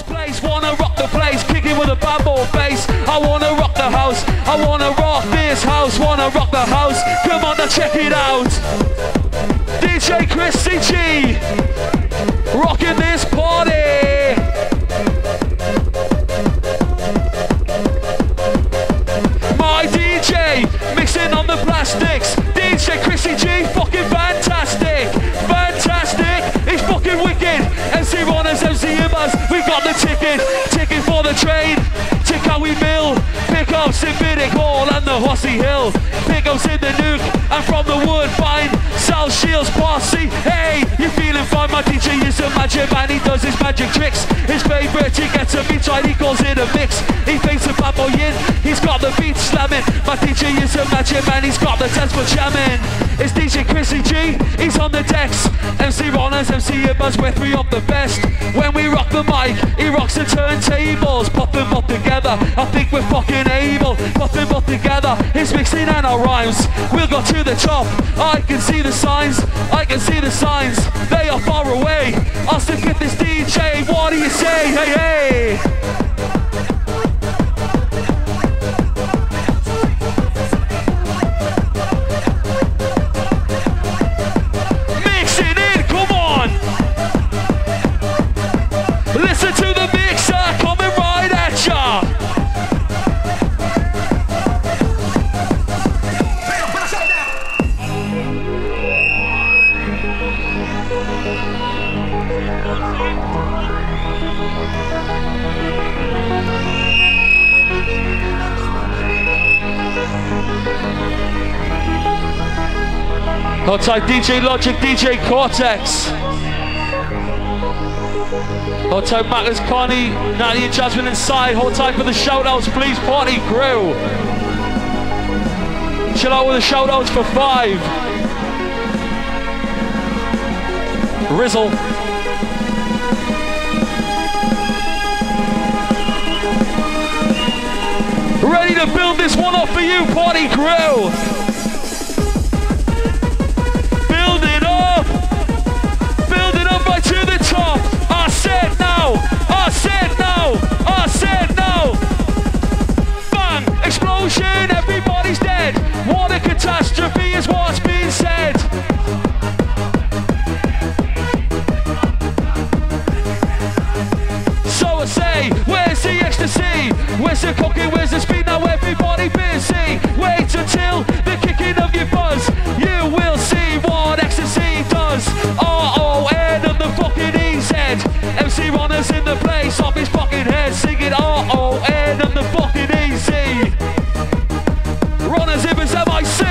place, wanna rock the place, kicking with a bamboo bass. I wanna rock the house, I wanna rock this house, wanna rock the house. Come on, now check it out. DJ Chrissy G, rocking this party. My DJ, mixing on the plastics. DJ Chrissy G, fucking fantastic. Fantastic, he's fucking wicked. MC Runners, MC Ibbas, we got the ticket. Ticket for the train, tick how we mill. Pick up Civic Hall and the Horsey Hill. Pick ups in the Nuke and from the Woodbine. South Shields Posse, hey, you feeling fine? My DJ is a magic man, he does his magic tricks. His favourite, he gets a beat right, he calls it a mix. He thinks a bad boy in, he's got the beat slamming. My DJ is a magic man, he's got the test for jamming. It's DJ Chrissy G, he's on the decks. MC Runners, MC Ibbas, we're three of the best. When we rock the mic, he rocks the turntables. Put them all together, I think we're fucking able. Put them all together, his mixing and our rhymes. We'll go to the top, I can see the signs. I can see the signs, they are far away. I'll stick with this DJ, what do you say? Hey, hey! Listen to the mixer coming right at ya. Hold tight, DJ Logic, DJ Cortex. Hold tight, Matters, Connie, Natalie and Jasmine inside. Hold tight for the shout-outs, please, party crew. Chill out with the shout-outs for 5. Rizzle. Ready to build this one up for you, party crew. Build it up. Build it up right to the top. I said no, I said no, I said no. Bang, explosion, everybody's dead. What a catastrophe is what's being said. So I say, where's the ecstasy? Where's the cocaine, where's the speed? Now everybody busy. Wait until the kicking of your buzz. You will see what ecstasy does. R-O-N and the fucking E-Z. MC Runners in the place off his fucking head, singing R-O-N and the fucking E-Z. Runners if it's M-I-C.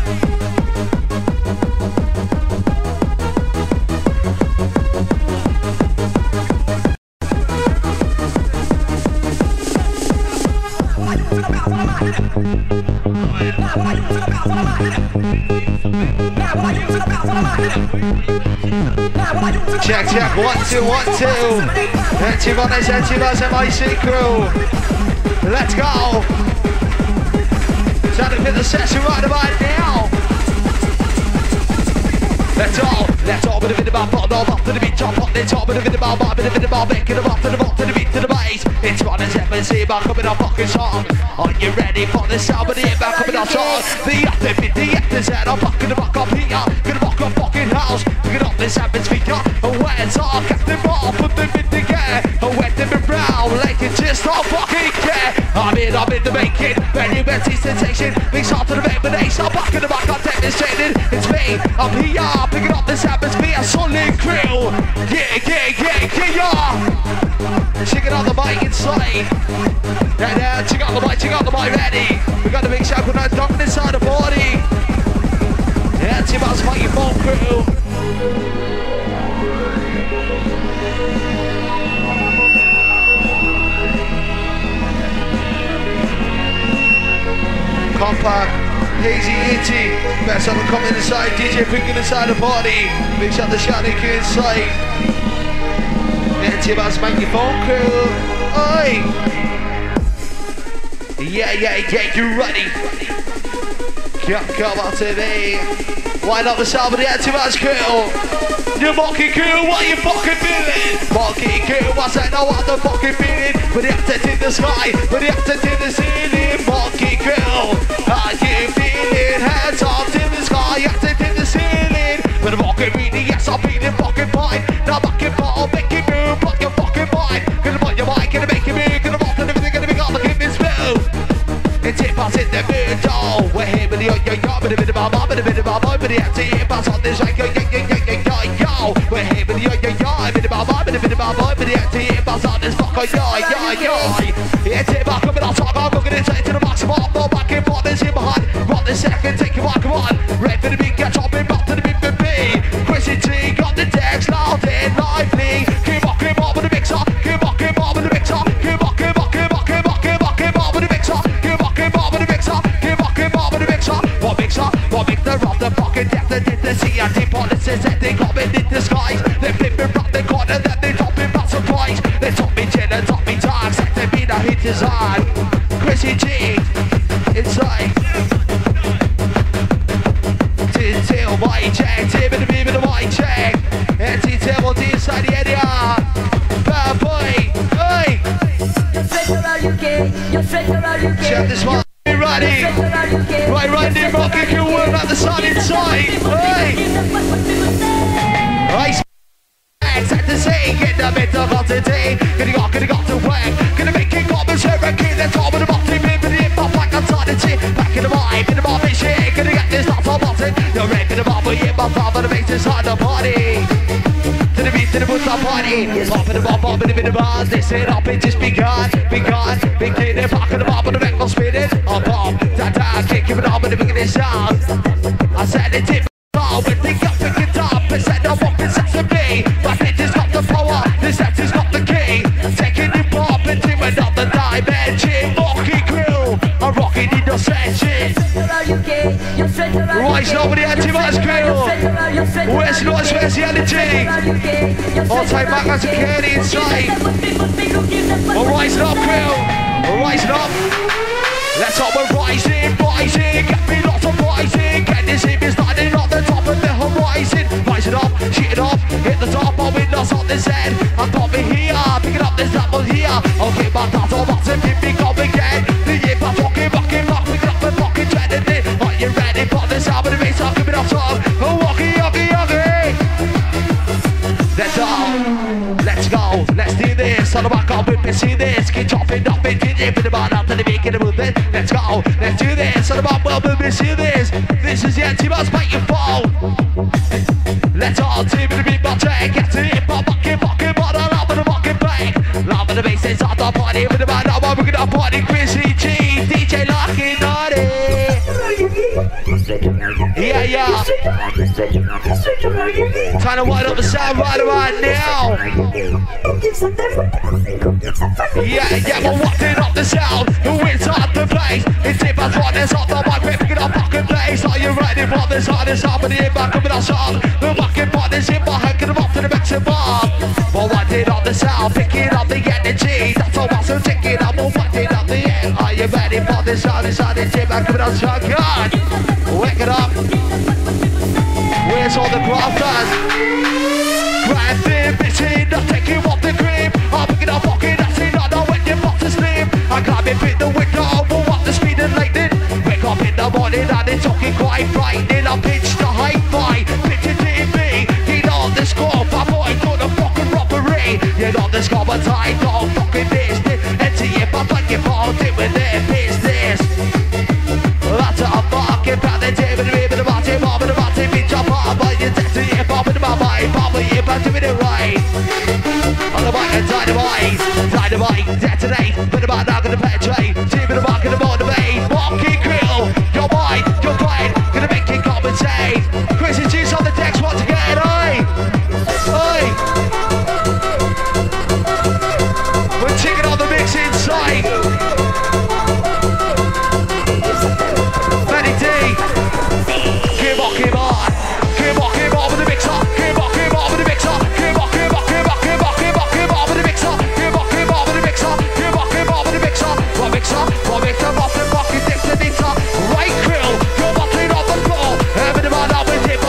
Check, check, 1, 2, 1, 2. MC Runners, MC Ibbas, M-I-C crew. Let's go. Time to hit the session right about now. Let's all bit of it about bottom up to the beat, top hot, let's all bit of it about making them up to the bot to the beat to the bass. It's Runners, MC Ibbas coming on fucking song. Are you ready for the sound of the Ibbas coming on song? The actors and I'm fucking the rock up here. Gonna rock a fucking house, picking up this atmosphere. And where's our Captain Mark, put them in the gear. And wet them in brown, like it just don't fucking care. I'm in the making, ready with the sensation. Mix up to the make, but they start back in the back, I'm demonstrating. It's me, I'm here, picking up this atmosphere, solid crew. Yeah. Check it out the mic inside. Yeah, check out the mic, ready. We got the big shout out dumping inside the party. Yeah, it's about to fight your phone crew. Compact, Hazy, Itty, best of them coming inside, DJ Pringle inside the party. Big shout the Shiny Q inside. Yeah, it's about to fight your phone crew. Oi! Yeah, you ready? Come on today. Why not with somebody else too much cool? You monkey cool, what you fucking feeling? Monkey cool, I said no what the fucking feeling. With the accent in the sky, with the accent in the ceiling. Monkey cool, are you feeling? Hands up to the sky, accent in the ceiling. With the fucking meaning, yes I'm feeling fucking fine. Now fucking bottle, make you move, block your fucking mind. Gonna put your mind, gonna make you move, gonna rock and everything, gonna be got like in this move. It's hip hop's in the mood, oh. We're here with the yo, with a bit of my mom, with a bit of my boy, with the empty hip hop's on this like yo. We're here with the yo, with a bit of my mom, with a bit of my boy, with the empty hip hop's on this fucker yo. It's hip hop coming on top, I'm looking into the maximum. No back in front, there's him behind. Run the second, take your come on. Red for the big, get up in back to the big B. Chrissy G got the decks loud and lively. Keep on with the mixer, keep on with the mixer, keep on with the mixer, keep on with the mixer, keep on with the mixer. What makes the rock the fucking death that did the CRT policies that they got me in disguise. They flipping rock the corner, then they top me by surprise. They top me gin and top me dark, set them in a hit design. Chrissy G, inside. Till white check, Tim in the beam in the white check. Anti-Tim on the inside the area. Bad boy, hey! Check this one. Ready? Right, new rocket can work out the sun inside. Hey! Right, set the scene, get the bit of what today. Gonna got to work. Gonna make it got the Cherokee. Then top of the bottom, in the hip hop back outside the tip. Back in the vibe, in the mob shit. Gonna get this top of bottom. You're ready in the mob, but yeah, my father to make this hard to party. To the beat, to the boots, party. Pop in the bomb, pop in the bars. Listen up, it just begun. Big kid, they're back in the mob, and the record spinning. On pop, kick it up, and the beginning sound. I said it tip. With the gut, pick it up, and said no one possesses me. My bitch got the power, this act has got the key. Taking it pop into another dimension. Monkey crew, I'm rocking in your section. Right, nobody had too much crew. Where's the energy? I'll take back as a candy inside. We're rising up crew, we're rising up. Let's up, we're rising, get me lots of rising. Get this hip is starting on the top of the horizon. Rising up, shitting off, hit the top, my windows on this end. I got me here, picking up this apple here. I'll get my thoughts on what's in me, come again. The hip I'm fucking picking up the fucking dreading it. Are you ready for this album to be talking about song? Oh, walkie. Let's go, let's do this. On the back up, we see this. Keep chopping up and get it. About up to the beginning of it. Let's go, let's do this. On the back up, we see this. This is the anti-boss, make you fall. Let's all team in the beat, but get to it. But bucket, but I love the bucket bang. Love the bass inside the party. With the man, I'm working on party. Chrissy G, DJ Lucky Naughty. Yeah. Trying to wind up the sound right now. Yeah, we're winding up the sound. We're inside the place. It's hip hop's right, there's not the mic. We're picking up fucking place. Are you ready for this? This up in the hip hop coming out song. The fucking partners in my head, get them up to the Mexican bar. We're winding up the sound, picking up the energy. That's all I'm so taking up. We're winding up the end. Are you ready for this? This hip hop coming out song. God, wake it up. Where's all the grafters? Grand thing, bitchin', I'm taking off the cream. I'm picking up fucking acid, I know when you're about to sleep. I can't fit the window, move up the speed and lightning. Wake up in the morning and it's talking quite frightening. I pitch the hi-fi, pitch it to me. You know the score, my boy, do the fucking robbery. You know the score, but I don't fucking business. And see if I'm fucking fault it with their business. That's what I'm fucking about the table, the bottom, the bottom, bitch, I'm up, but you're dead to hip hop in my mind, Papa, if I'm doing it right. On the mic and dynamite, detonate, but the man not gonna penetrate. Team in the mark and the motivate, walking grill, your mind, your brain, gonna make it compensate. Chrissy G's on the decks once again, oi! We're ticking on the mix inside. Keep on with the mixer. Keep on with the mixer. Keep on with the mixer. One mixer, off the fucking dictator. Right grill, you're bottling on the floor. Every man up with hip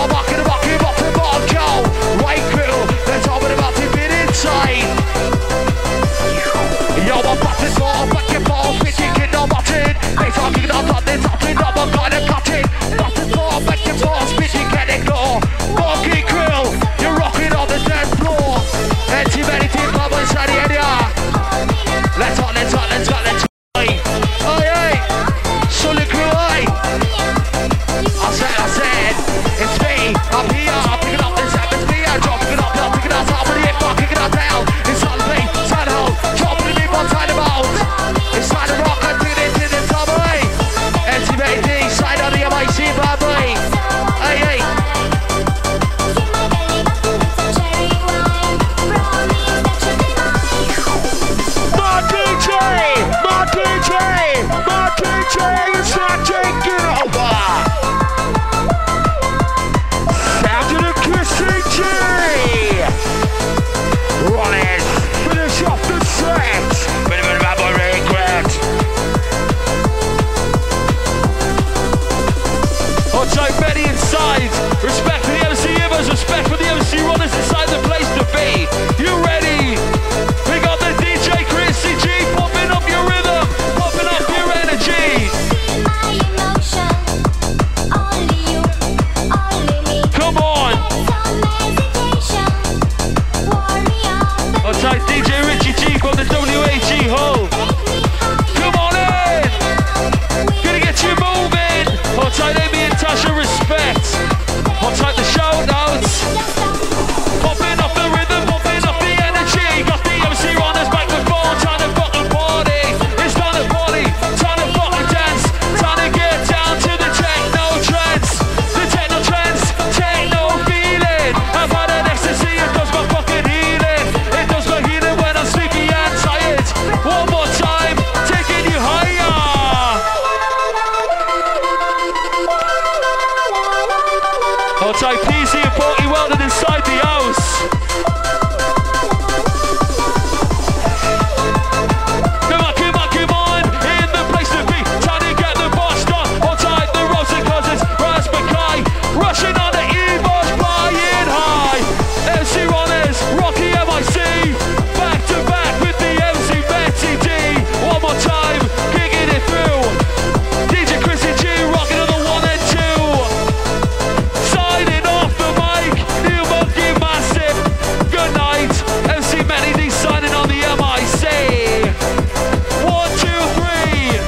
the WAG Hull. Come on in. Gonna get you moving. Hold tight, Amy and Tasha, respect. Hold tight the shout outs. Popping off the rhythm, popping off the energy. Got the MC Runners microphone, time to fucking party. It's time to party, time to fucking dance. Time to get down to the techno trance. The techno trance, techno feeling. I've had an ecstasy, it does my fucking healing. It does my healing when I'm sleepy and tired. One more time, taking you higher. Hold tight, PC and Porty Weldon inside the house. Come on, come on, come on, in the place to be. Time to get the boss done. Hold tight, the Rosen Cousins, Raz Mackay, rushing on the E-Boss, flying high. MC Runners, Rocky MIC, back to back with the MC Betty D. One more time, kicking it through. DJ Chrissy G, rocking on the 1 and 2. Signing off the mic, New Monkey Massive. Good night, MC Manny D signing on the MIC. 1, 2, 3.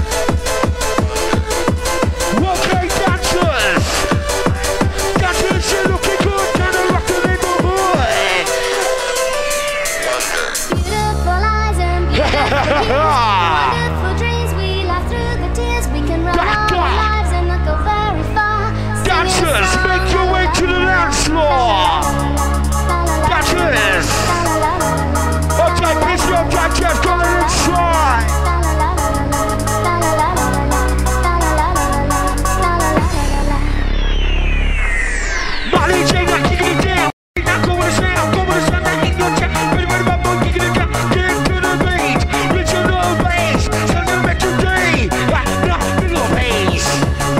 Okay, dancers. Dancers, you're looking good, kind of rocking in the hood. Beautiful eyes and beautiful ears. Wonderful dreams we laugh through the tears. We can run all our lives and not go very far. Dancers, make your way to the dance floor. Dancers. Okay, please go, dancers, go inside. Molly J, not kicking it down. Not going to sound, going to sound, that ain't no check. Ready, ready, ready, ready, kicking it down. Get to the beat, original bass. Sound to make your day, like nothing of bass.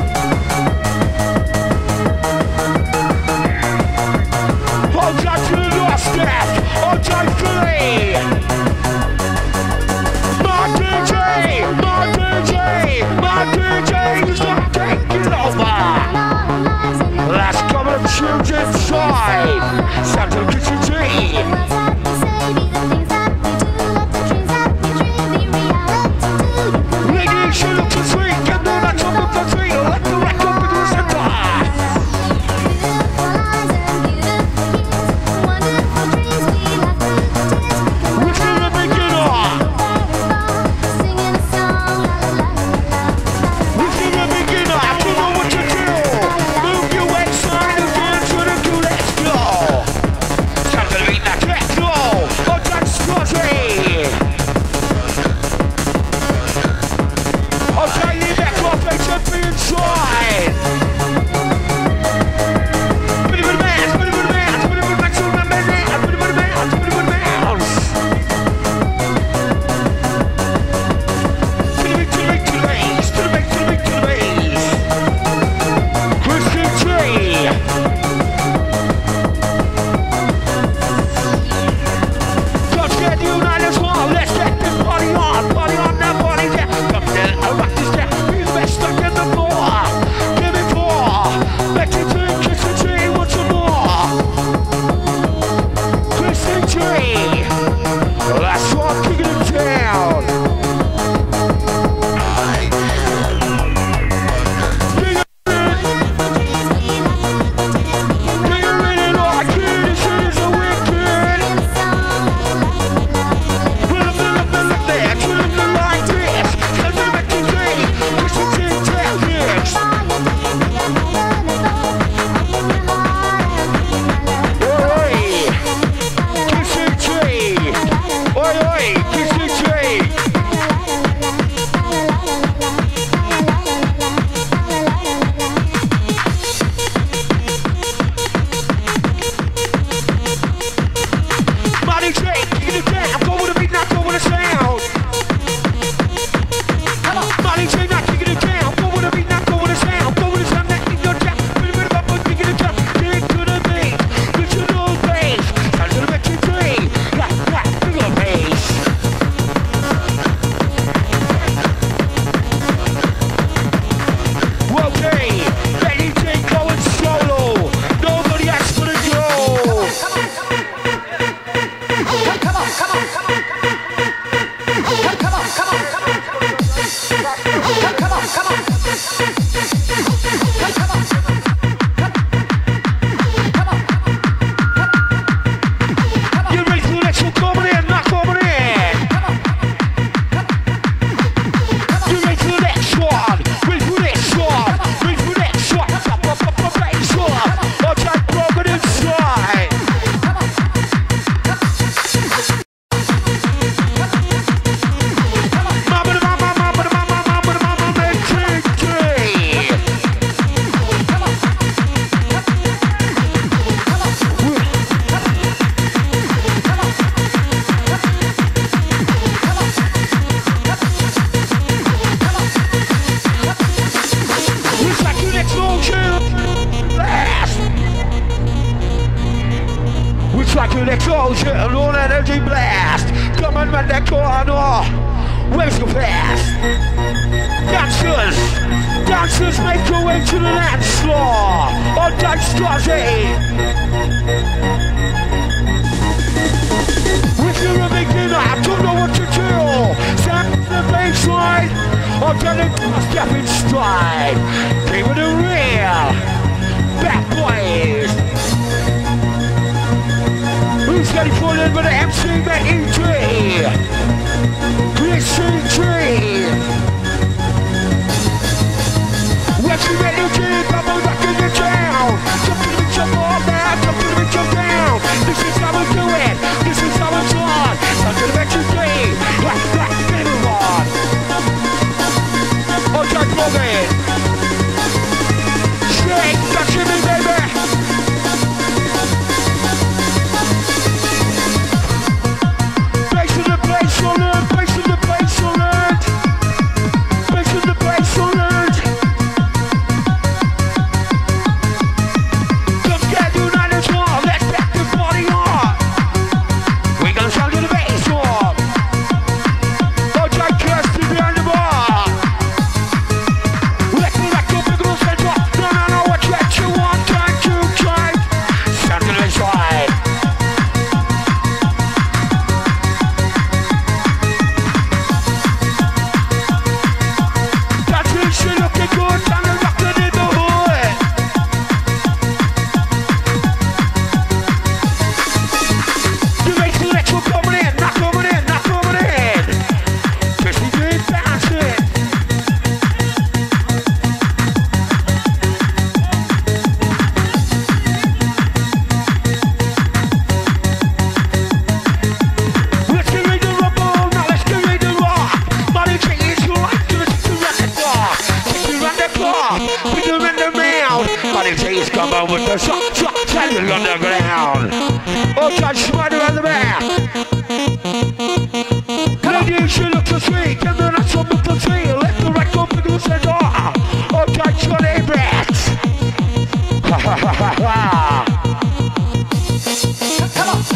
Hold tight to the last step, hold tight fully. My DJ, my DJ, my DJ is not taking over. Let's come and choose inside. Sound to Kitchen G. Ladies, you look sweet, get the next one with the tree. Let the record begin to die. We're gonna begin on. We're gonna begin on. You know what to do. Move your way side and dance with a good let's go. Sound to the beat like let's go. Oh, that's Scotty. Okay, you back off, they should be inside. Put it with the bands, put it with the bands, put it with the bands, put it with the bands, put it with the bands, put it with the bands. To the beat, to the beat, to the bass, to the beat, to the beat, to the bass. Christian G. Let's get united as one, let's get this party on that party, yeah. Come down, I rock this down, be the best stuck in the floor. Give me 4, make it to Christian G, want some more. Christian G, that's what kicking it down. Do you really like it? This is a wicked. Put them there, treat them like this. Let me make you dream. Christian G, tell this. Oi, Christian G. Oi, Christian G. Molly J, kicking it down. Go with the beat, not go with the sound. Molly J, not kicking it down. Go with the beat, not go with the sound. Go with the sound, that ain't no jack. Put it with the bump, kicking it down. Get to the beat, original bass. Sound to the Betty D, like that, bigger bass. explosion, all energy blast. Come on, man, that corner. Where's your fast? Dancers make your way to the dance floor. On dance Strazzy. If you're a beginner, I don't know what to do. Stand to the baseline. I'm gonna step in stride. Keep it real. Back boys. Who's getting pulled in with the MC Mac-E-T? Glitching tree. What's your energy? Come on, back in the town. Jump to the jump on now, jump to the jump down. This is how we do it. This is how it's on. I'm gonna make you dream. Like that, everyone. Okay, plug in. Shake, touch me, baby. Bass in the place on it, bass in the place on it. Bass in the place on it. Come get united as one, let's back the party on. We're gonna sound to the bass on. Okay, Kirsty behind the bar. Let me rock your big little center. No, what you want, time to try. Sound to the bass side. That means you're looking good, time to rock the neighborhood. The bass electro coming in, not coming in, not coming in. Just be good bouncing. Let's get ready to rumble, now let's get ready to rock. Money change your life, to run the clock. Take you run the clock, we do run the mound. Money change come on with the shot, tell you on the ground. Oh, touch right around the back. Ladies, you look so sweet, and then I saw look so sweet. Let the right go pick the center. Oh, touch your neighbors. Ha ha ha ha ha. Come on.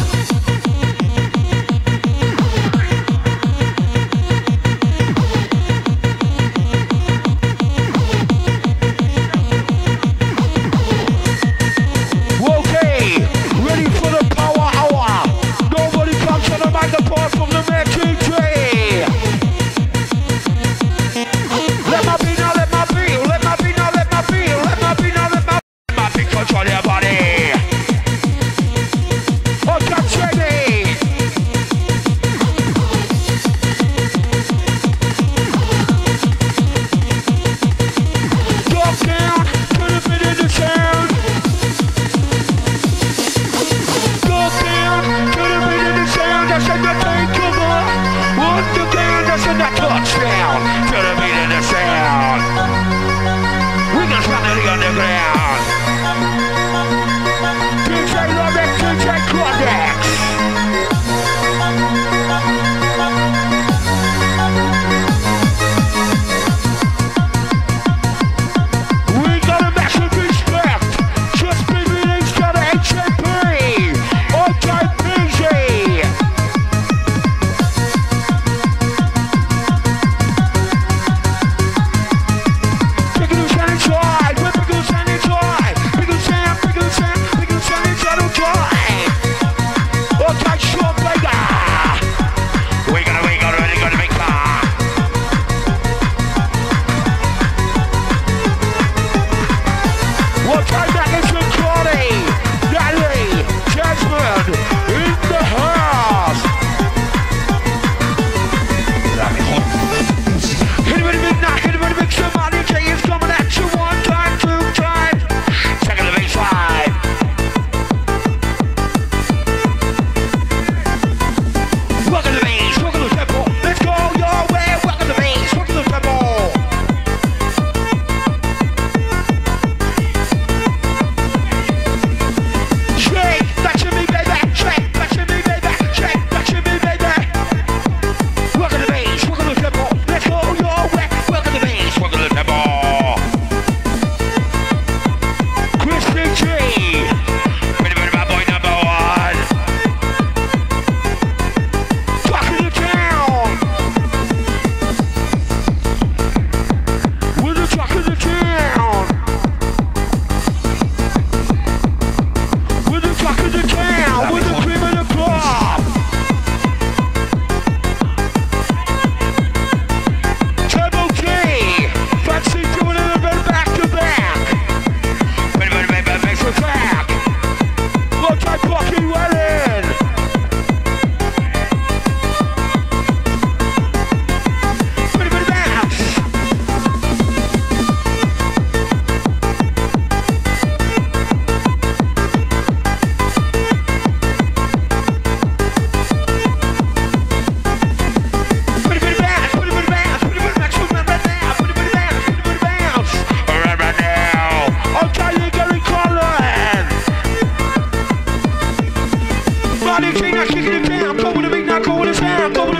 Okay, ready for the power hour. Nobody comes to the microphone from the Mac-E-T.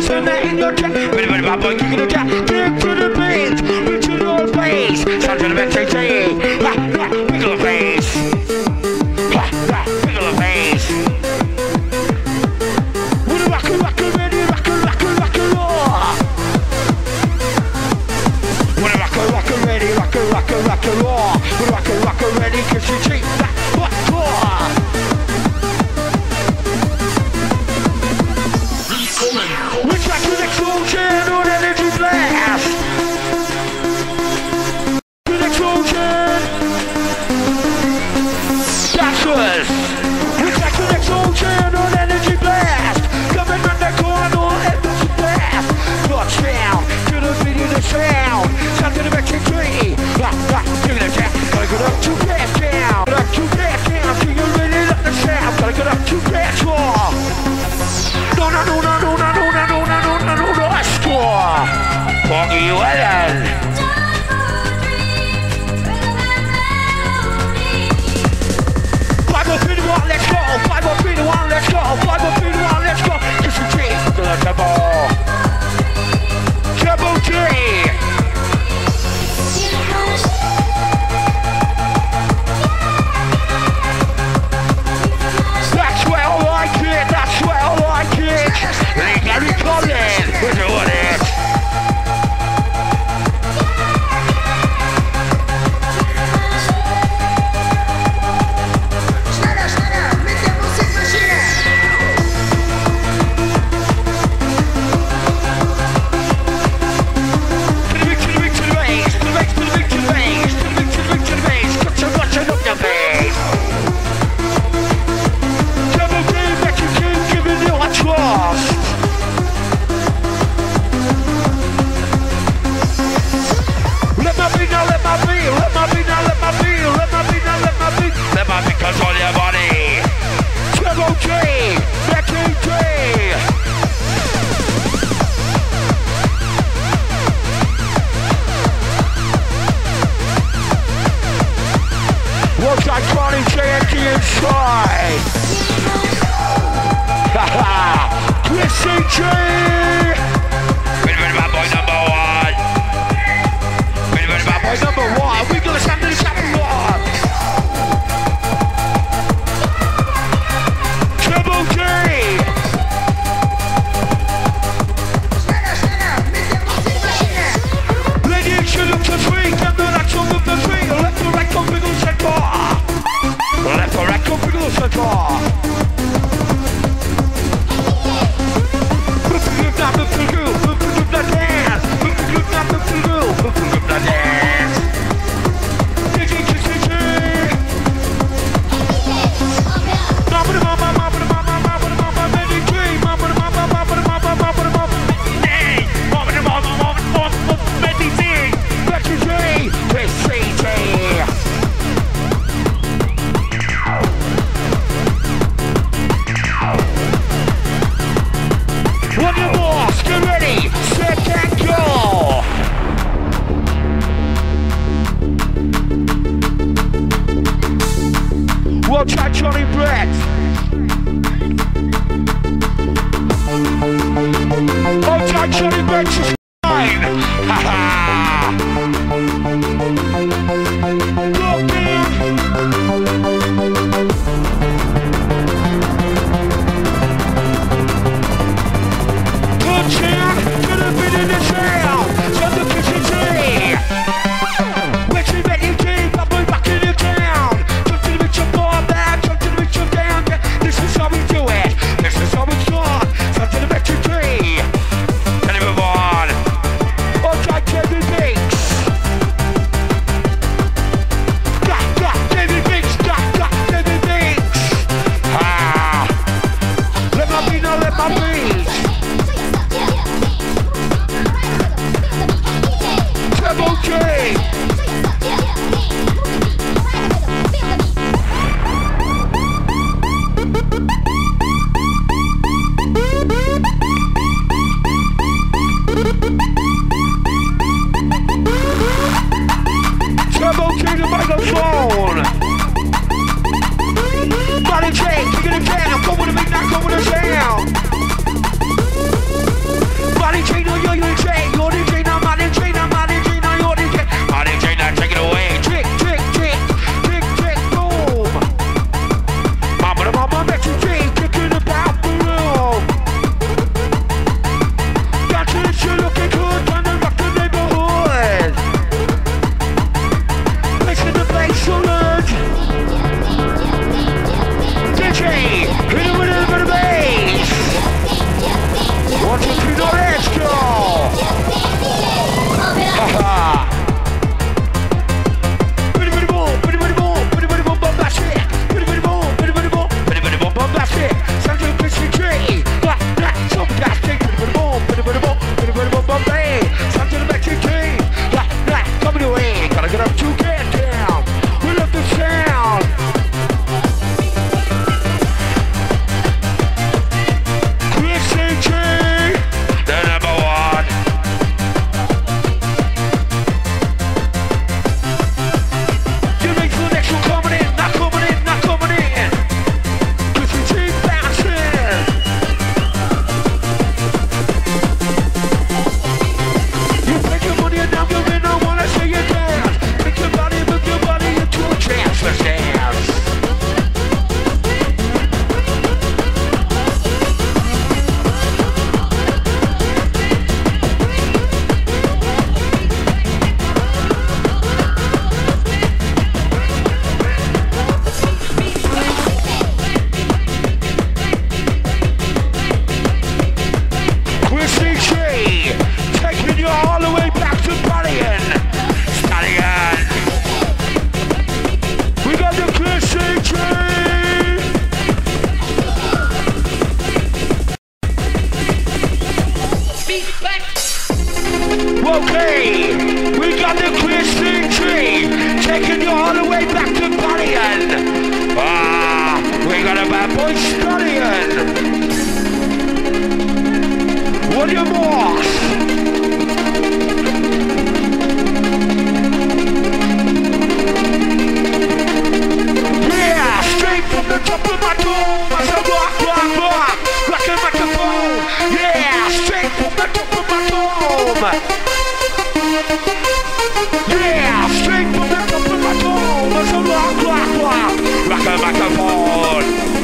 dancing that in your jack. Bit of a bad boy kicking the jack. Kick to the beat, reach to the bass. Sound to the MTT. Wiggle the face. Wiggle the face. With a rock and ready, rock and roll. With a rock and ready, rock and roll. With a rock and ready, cause you cheat that what for. We're back to the explosion on energy blast. To the explosion. That's us. We're back to the explosion on energy blast. Coming from the corner, energy blast. Touchdown to the beat of the sound. Sound to the metric tree. Give it a tap. Gotta get up to that down. Get up to that down. Do you really love the sound? Gotta get up to that floor. No. Foggy Weather. 5 up in 1, let's go. 5 up in 1, let's go. 5 up in 1, let's go. Just a G to the double. Double G. That's where I like it. That's where I like it. Gary Collins. We're doing it. Control your body. Triple G, Becky G. What's that Connie JNT inside? Haha, Chrissy G. Bit of a bad boy number 1. Bit of a bad boy number 1. We gonna stand to the top one. Left or right, come bring us a draw. Okay, we got the Christian tree, taking you all the way back to Ballion. We got a bad boy Stallion. William Moss. Yeah, straight from the top of my dome. I said rock, rock, rock, rock a microphone. Yeah, straight from the top of my dome. Yeah, straight from the top of my dome. I said rock, rock, rock, rock a microphone.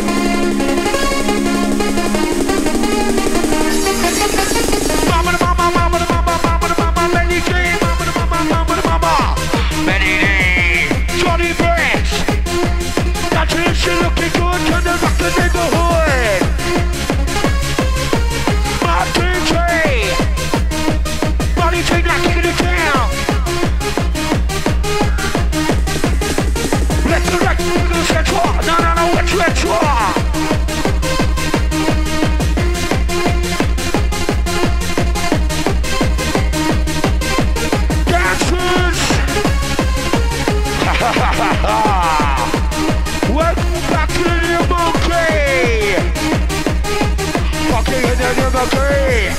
Mama, mama, mama, mama, mama, mama, Benny King, mama, mama, mama, mama, Benny D, Johnny Bricks. That tradition looking good, turn the rock the neighborhood. Martin Tree, Bonnie King like king of the town. Let's go right, we're gonna set war. No, let's war. Welcome back to the monkey. Fucking in the monkey.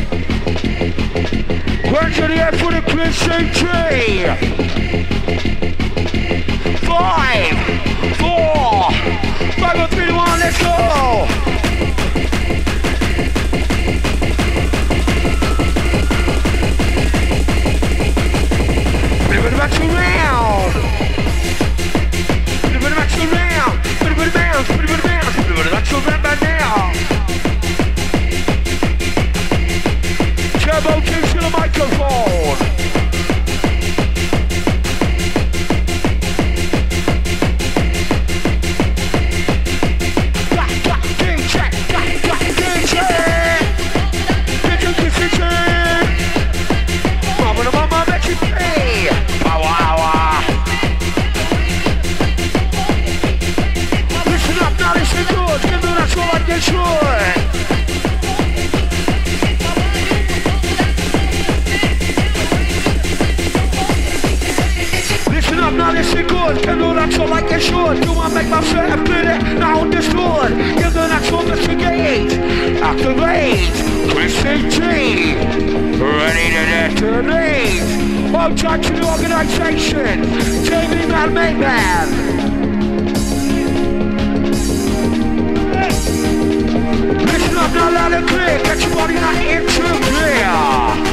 We're to the end for the Christian tree. 5, 4, 5, 3, 1, let's go. Put it back around. Put it back around. Put it bounce. Put it bounce. Put it back around by now. Turbo King to the microphone. Listen up, now listen good. Can do that so like it should. Do I make myself clear? Now understood. Give the natural investigate. Activate. Christian G. Ready to detonate. Hold tight to the organization. JB Man Mayman. Listen up now loud and clear. Get your body not into clear.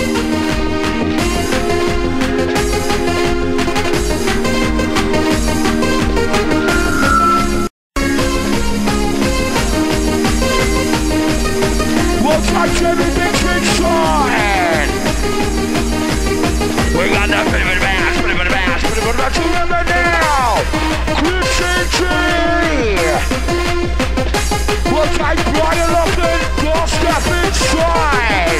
We'll touch everything inside. We got the put it in the bass, put it in the bass, put it in the bass. Remember now, Christian Tree. We'll take Brian Lofton, we'll step inside.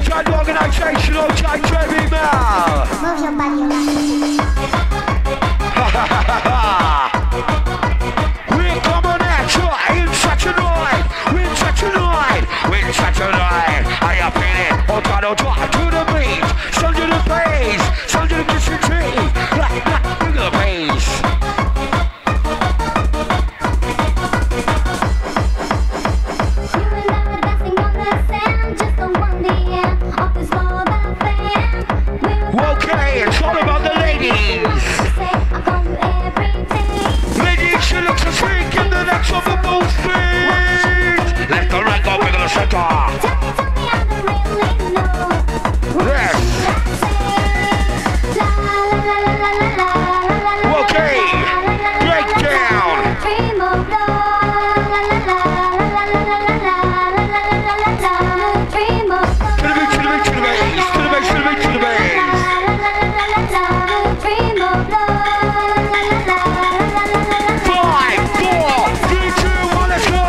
Outside the organisation, outside Jeremy Mal. Move your body We're coming at you in such a night. We're in such a night. We're in such a night. I am feeling. Outside, outside to the beat. Sun to the bass. Sun to the kitchen tree. Black, bring the bass. Okay, it's all about the ladies. Ladies, she looks a freak in the next of the both feet. Left and right, go big in the center. Yes. Okay, breakdown. To the beat, to the beat, to the bass, to the bass, to the beat, to the bass. 5, 4, 3, 2, 1, let's go!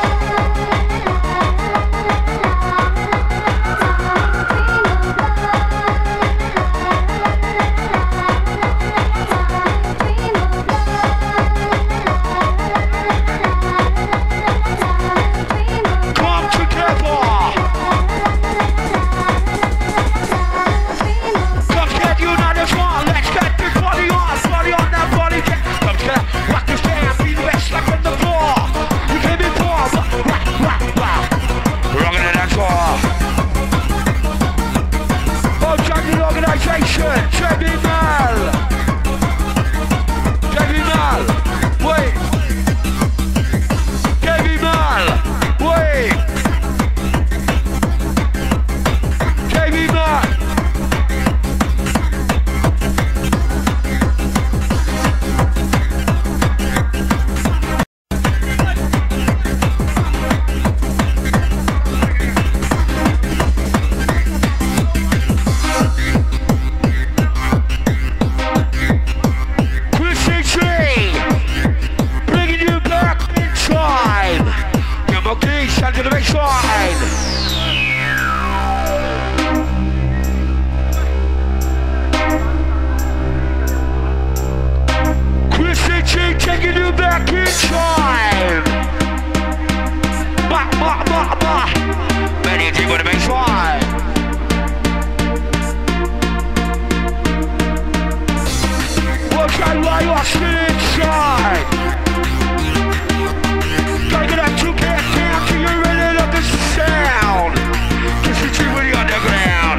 Come together! Come get united one, let's get this body on that body. Come together, rock this jam, be the best like on the floor. We came in for rockin' it that floor. Oh, Jungle Organisation, Jeremy Mal. Jeremy Mal, wait. Jeremy Mal, wait. Jeremy Mal. Chrissy G, bringing you back in time. Give my keys, stand to the big side. Chrissy G, taking you back in time. Many G with the big side. What's that why you're still inside? Gotta get up to get down till you really love the sound. Just a tree with the underground.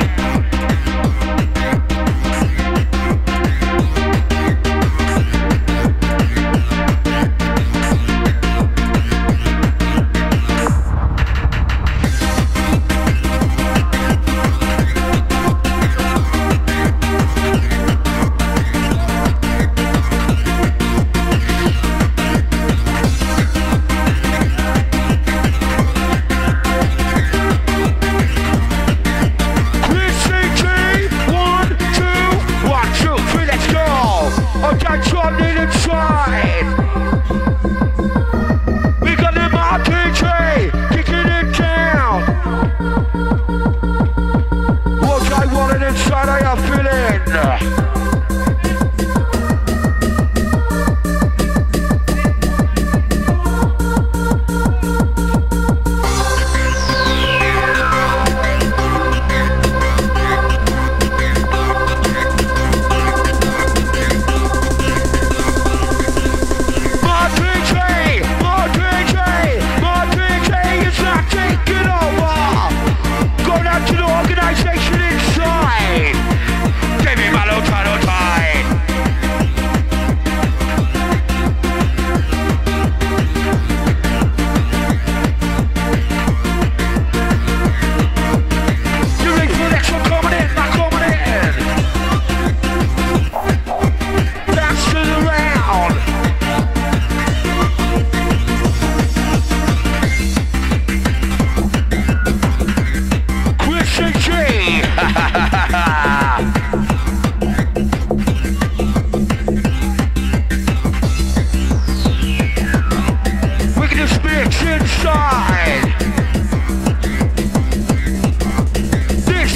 inside. This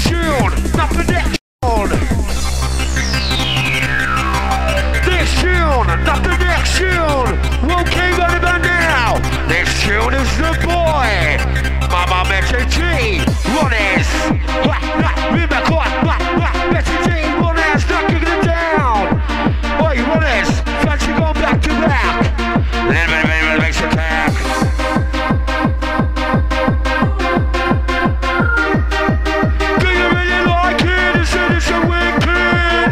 Runners. Remember, Betty G, Runners, knocking them down. Oi, Runners, fancy going back to back. Little bit makes you attack. Do you really like it? Is it so wicked?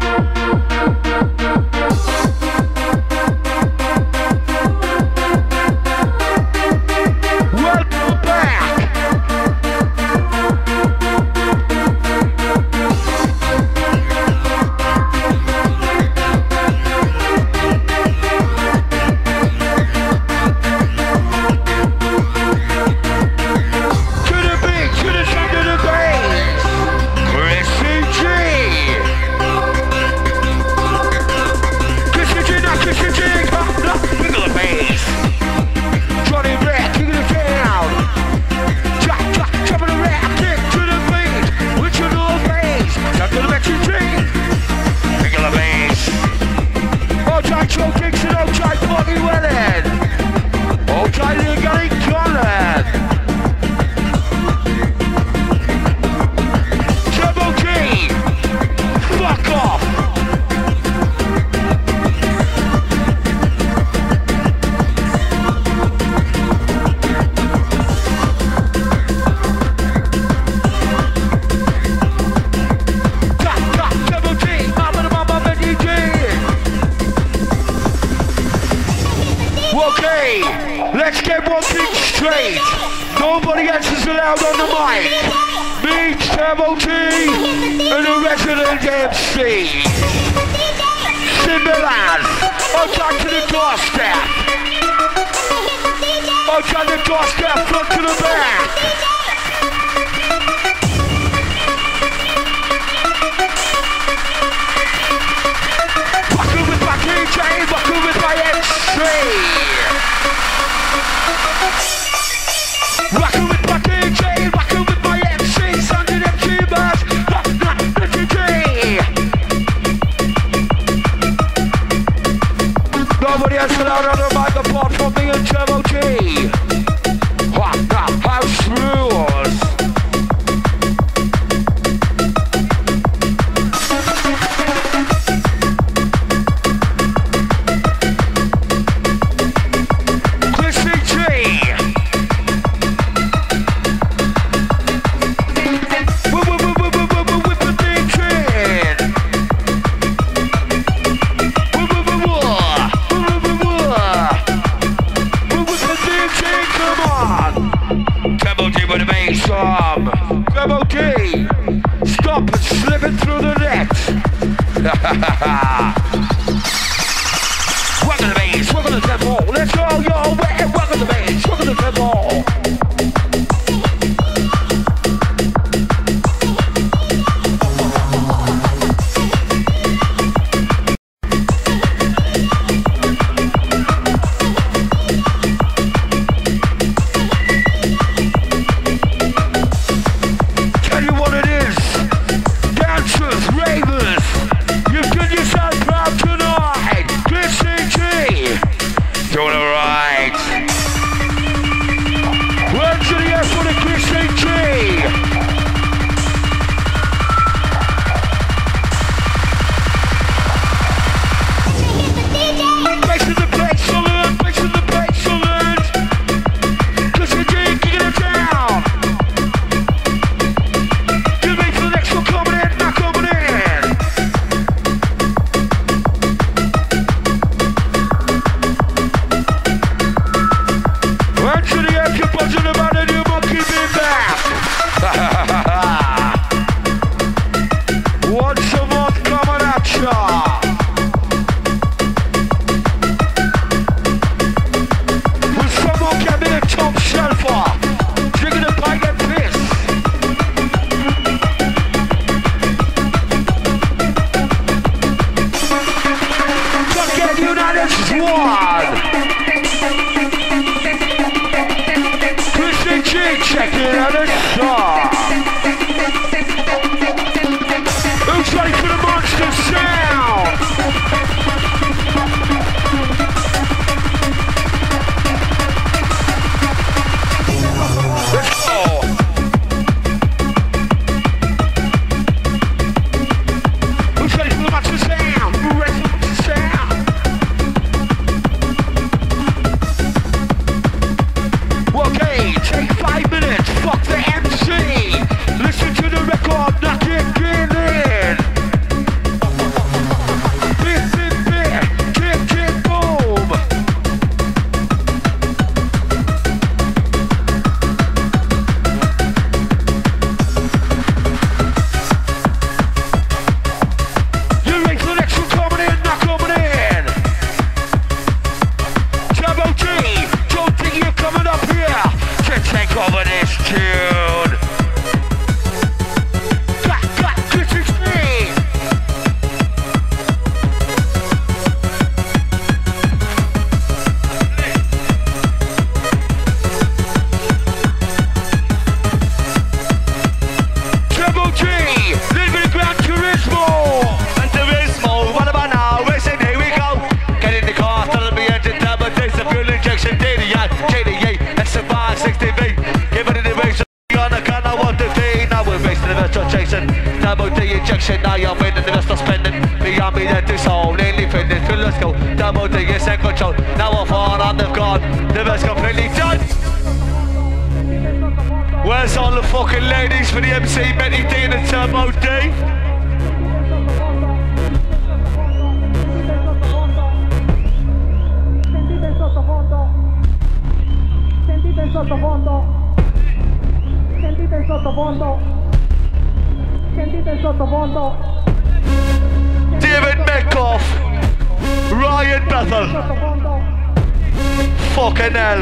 Welcome back. Let's get one thing straight. Nobody else is allowed on the mic. Me, Turbo T, and the resident MC. Simbalaz, outside to the doorstep. Outside the doorstep, front to the back. Rockin' with my DJ, rockin' with my MC. Rockin' with my DJ, rockin' with my MC, sounding them tubers, nobody else allowed on the mic apart from me and Turbo G. House rules. Turbo G, stop and slipping through the net. Welcome to the bass, welcome to the tempo. Let's go, yo, welcome to the bass, welcome to the tempo. Ravers, you've done yourself proud. Double D injection, now you're winning, never stop spending. Beyond me, that do soul, nearly finished. Let's go. Double D is in control. Now I'm far and they've gone. The best completely done. Where's all the fucking ladies for the MC, Benny D and the Turbo D? David Metcalf, Ryan Bethel, fucking hell.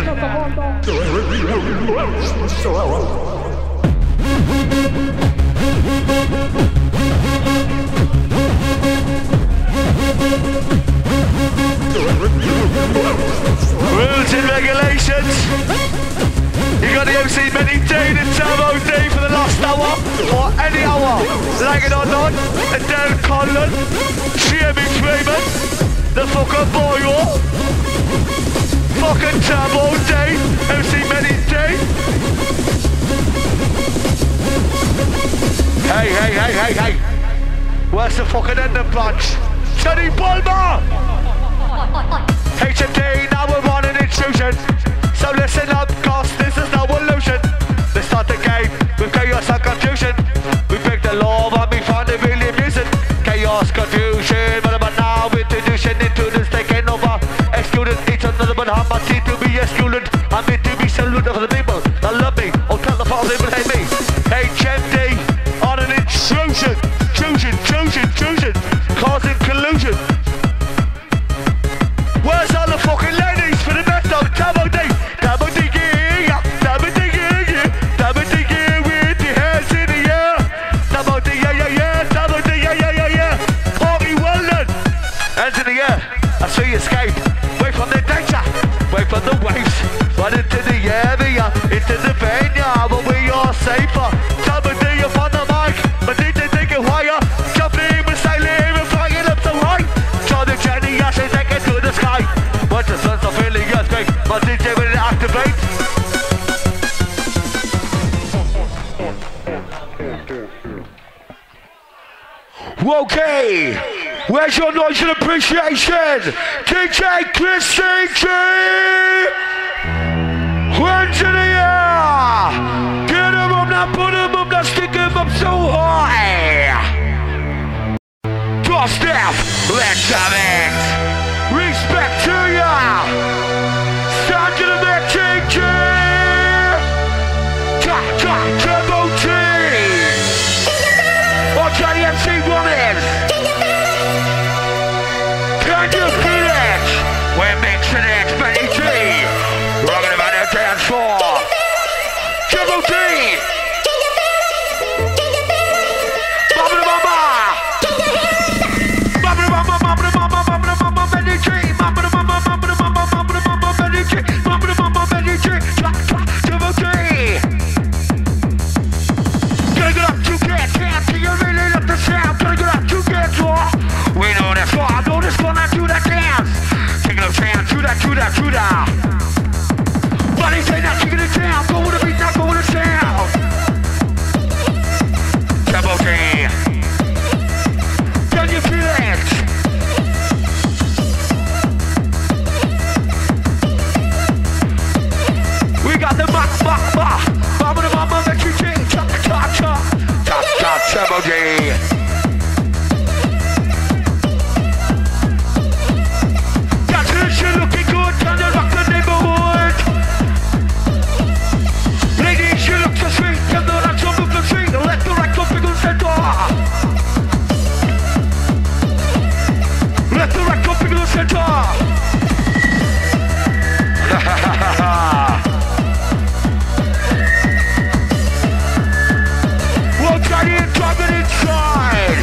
Rules and regulations. You got the MC Benny D and Turbo D for the last hour, or any hour, like it or not. And Dan Conlon, Jamie Freeman, the fucking boy, fucking Turbo D, MC Benny D. Hey. Where's the fucking end of bunch? Teddy Bulmer! HMD, now we're on an intrusion. So listen up, cause this is no illusion. Let's start the game with chaos and confusion. We break the law and we find it really amusing. Chaos, confusion, but now introducing into this taking over. Excluded each another, but I'm not to be excluded. I'm meant to be saluted for the people that love me. Oh, tell the father they will hate me. HMD on an intrusion. Intrusion, causing collusion. Where's all the fucking ladies for the best of Double D? Double D gear, Double D gear, Double D gear with the hands in the air. Double D, yeah, Double D, yeah. Party well done. Hands in the air, I see you escape. Wait from the danger, wait from the waves. Run into the area, into the vineyard, but we are safer. Double D up on the mic, but need to take it higher. Jumping, we're sailing, we're flying up so high. Try the journey, I say take it to the sky. Once the sun's off in the earthquake, my DJ will activate. Okay, where's your noise and appreciation? DJ Chrissy G! Hands in the air! Get him up now, put him up now, stick him up so high! Draw step, let's have it! Respect to ya! Sound to the back, DJ! Turbo T! Or Johnny MC Woman! Can you feel it? We're mixing it, Benny T! Rockin' about the dance floor! Turbo T! True that. Buddy say not kicking it down, go with the beat, not go with the sound. Double T. Can you feel it? We got the mama, make you change. Double T. Let the record pick the center. We'll try to drop it inside.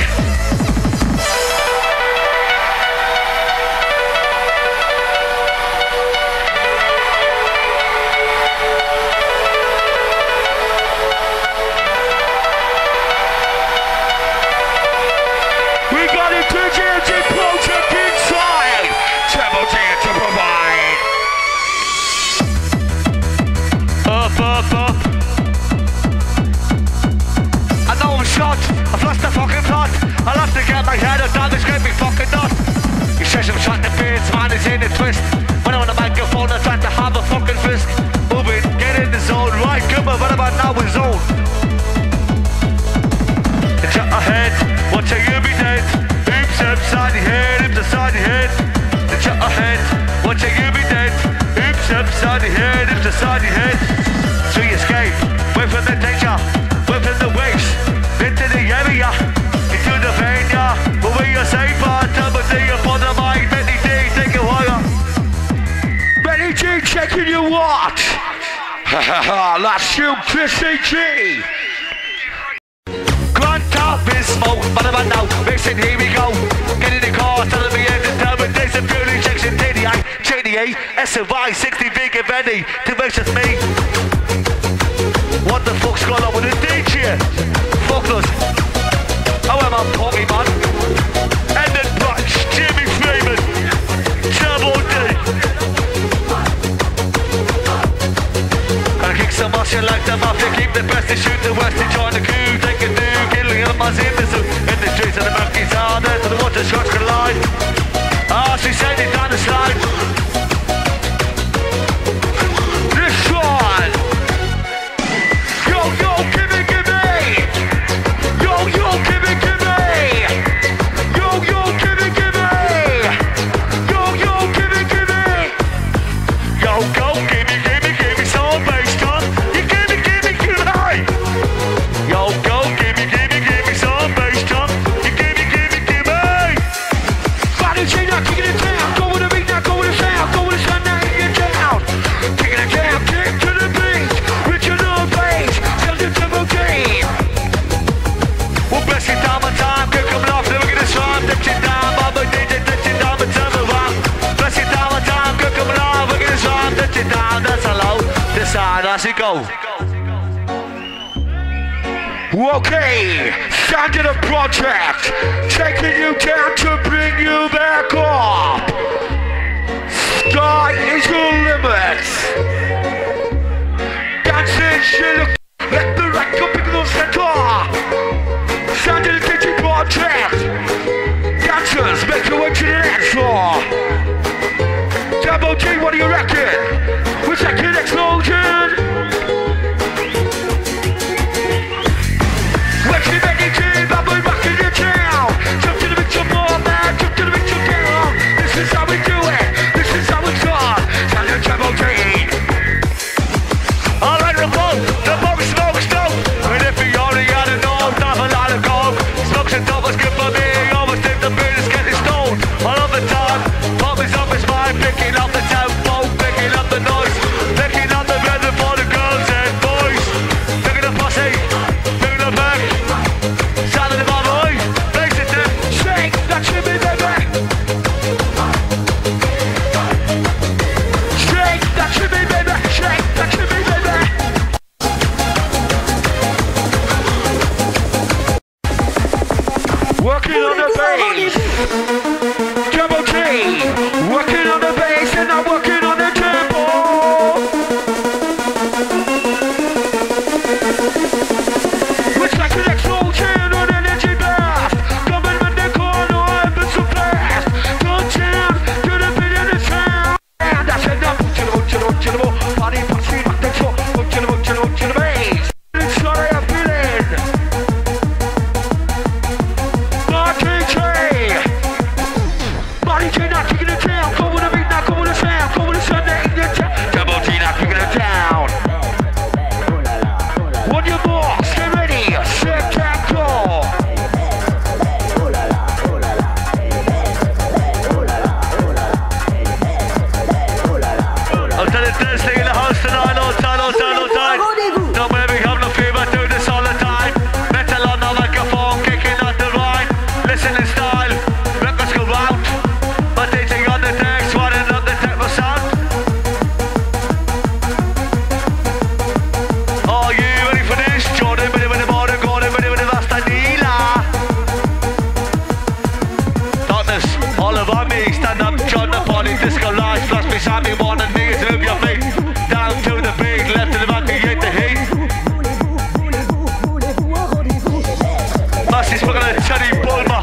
We got it to GMT Project inside. Turbo T to provide. Up. I know I'm shot. I'll have to get my head up down this great big fucking knot. He says I'm trying to beards, man, it's in a twist. When I'm on the microphone, I'm trying to have a fucking fist. Moving, get in the zone, right, come on, what about now in zone? It's up ahead, watch how you be dead. Oops, upside your head, oops, upside your head. It's up ahead, watch how you be dead. Oops, upside your head, oops, upside your head. So you escape, wait for the danger, wait for the waves, into the area, into the vein, yeah. But when you're safer, double D upon the mic, Benny D, take it higher. Benny G, checking your watch. Ha ha ha, last you, Chrissy G. Grunt up in smoke, but about now, mixing, here we go. Get in the car, telling me in the double days of fuel injection, JDA, SOI, 60 big and Benny, to make us me. What the fuck's going on with the DJ? Fuck us. How am I Pokemon? And then Bunch, Jimmy Freeman, Double D. Gonna kick some motion like the mafia, keep the best to shoot the west, to join the coup, take a do, killing them as in the streets of the monkeys are there, to the water shots collide. Ah, she said it down the slide. This one. Yo, give me. Yo, give me. Yo, give me. Yo, give me. Yo, go, give me some bass, Tom. You give me. Yo, go, give me some bass, Tom. You give me. Body chain out, kicking it down. Go with the beat, now go with the sound. Go with the sun, now hit it down. Kicking it down, kick to the beat. Original bass, tell the double game. We'll bless you down my time, kick them off, look at this rhyme. Ditch it down, Baba DJ, ditch it down, but turn around. Bless you down my time, kick them off, look at this rhyme. Ditch it down, that's hello. This side, as it go. Okay, sound of the project, taking you down to bring you back up. Sky is your limit. Dancing shit, let the rack up in the center. Sound of the DJ project. Dancers, make your way to the dance floor. Double G, what do you reckon? We're taking explosion. Wakey, Benny G, bubble back in your town. Jump to the big jump on, man, jump to the big jump down. This is how we do it, this is how it's done. Tell your Double G. Alright, the box smokes dope. And if you only had a know, not a lot of coke. Smokes and dope was good for me, almost think the beer is getting stoned. All of the time, pop is up his mind, picking up the tempo, picking up the noise, picking up the rhythm for the girls and boys. Look at the posse, bring them back. Sound of the boy, place it there. Shake that shimmy, baby. Shake that shimmy, baby. Shake that shimmy, baby. Working on the bass. Double G. Working on the bass and I'm working on the tempo. Looks like an explosion on energy blast. Coming in the corner, I've been so fast. Touchdown to the beat of the sound. And I said, no, body passing back the top. To the bass. It's sorry I'm feeling. Body G not kicking it down. Go with the beat, now go with the sound. Go with the sun, now in the town. Double G not kicking it down. One your boss, get ready, set, tap, go. I'll tell you Thursday in the house tonight, all time. Don't make me have no fever, do this all the time. Metal on the microphone, kicking out the rhyme. Listen in style, records go round. But DJ on the decks, running up the techno sound. Are you ready for this? Jordan, ready with the morning, Gordon, ready with the last Anila. Darkness, all around me, stand up, join the party, disco lights, flash beside me, one and knees, move your feet. Down to the beat, left to the back, you get the heat. Massive, we're gonna Teddy Bulma.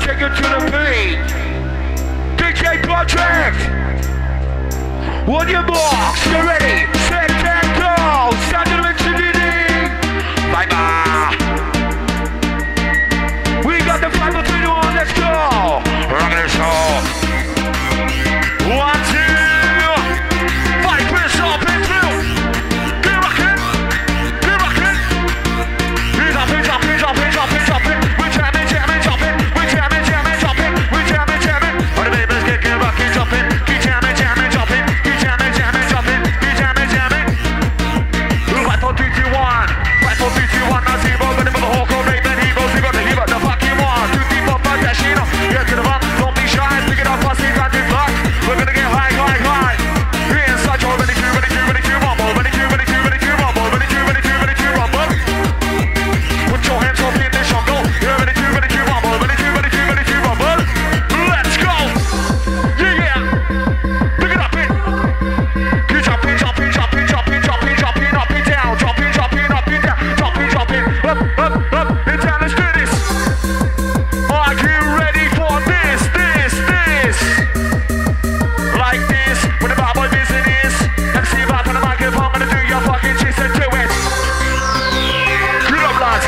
take it to the beat. DJ Project. On your marks, you ready? Set and go. Sound of the bye bye. We got the 5 3 2 1. Let's go. Rock this home. 1 2. 5 minutes up and through. Get rockin'. Get rockin'. He's up, he's up, he's up, he's up, he's up. We're jamming, jamming, jumping. We're jamming, jamming, jumping. We're jamming, jamming. All the babies get rockin', jumping. Keep jamming, jamming, jumping. Keep jamming, jamming, jumping. Keep jamming, jamming. 5 4 3 2 1. 5 4 3 2 1. Now zero. Gonna move the whole crew. Raven, he goes, he got the hero. The fucking one. 2 deep up, but dashing up. Get to the front. Don't be shy. Pick it up, pass it, got it block. We're gonna get high, high, high. Inside your ready to rumble. Ready to rumble. Ready to rumble. Put your hands up in the jungle. You're ready to rumble. Ready to rumble. Let's go. Yeah, yeah. Pick it up in. Keep jumping, jumping, jumping, jumping, jumping, jumping up and down. Jumping, jumping up and down. Jumping, jumping up, up, up and down. Let's do this. Are you ready for this? Like this. When the bad boy business. MC back on the microphone. Gonna do your fucking chase and do it. Good up, lads.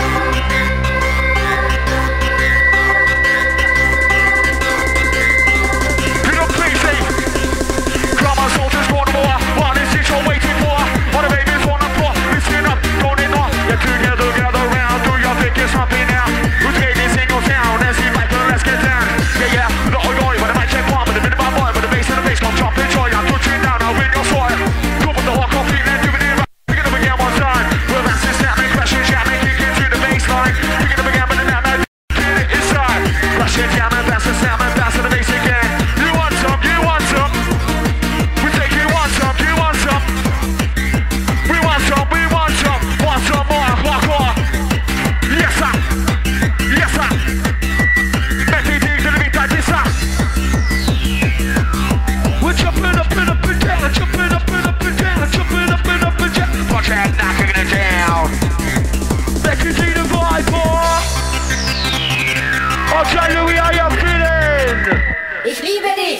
Good up, crazy. Come on, soldiers, want more. What is it you're waiting for? What the babies wanna pour? Listen up, don't ignore. You're together, gather round. Do your biggest something now. Who's getting single town? Let's see, Michael, let's get down. Yeah, yeah. The oi, but I might check one. But the minute my boy, but the bass and the bass come jump and joy. I'm touching down, I'll win your soil. Go with the walk off feet, let's do it in. Pick it up again one time. We're dancing, snapping, crashing, jamming, kicking through the baseline. Pick it up again, but now, get it inside. Crashing, jamming, bouncing, snapping, bouncing the bass again. You want some, you want some. We take you want some, you want some. We want some, we want some. Want some more, walk on. Yes, sir. Yes, sir. Make me dig to the beat like this, sir. We're jumping up and up and down, jumping up and up and down, jumping up and up and down. Watch that, knocking it down. Make you see the vibe, boy. Okay, Louis, how you feeling? Ich liebe dich!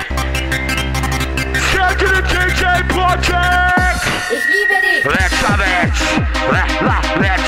Shout to the DJ Project. Ich liebe dich! Let's have it. Let's